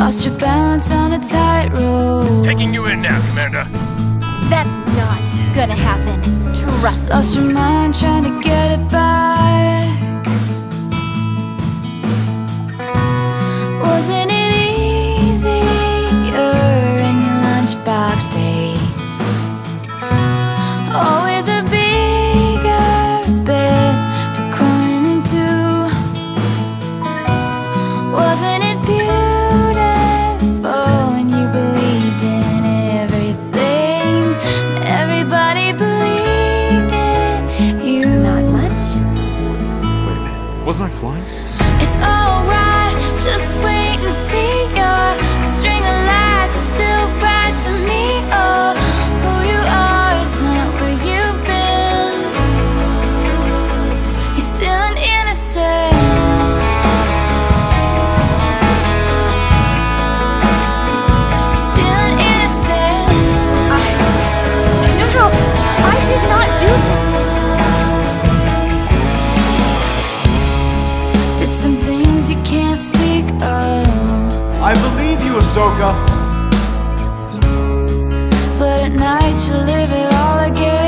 Lost your balance on a tightrope. Taking you in now, Commander. That's not gonna happen. Trust me. Lost your mind trying to get it back. Wasn't it easier in your lunchbox days? Always a bigger bed to crawl into. Wasn't it beautiful when you believed in everything? Everybody believed in you. Not much. Wait a minute. Wasn't I flying? It's alright, just wait and see. Your string of lights is still bright to me. Oh, who you are is not where you've been. You're still an innocent. You're still an innocent. No, I did not do this. Did some things you can't speak of. I believe you, Ahsoka. But at night you live it all again.